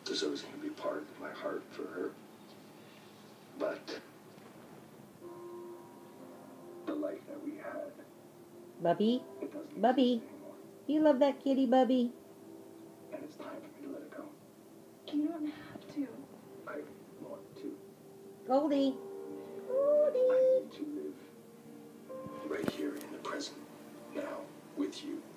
There's always going to be part of my heart for her. But the life that we had, Bubby? it doesn't Bubby? exist anymore. You love that kitty, Bubby? And it's time for me to let it go. You don't have to. I want to. Goldie? I Goldie? need to live right here in the present, now, with you.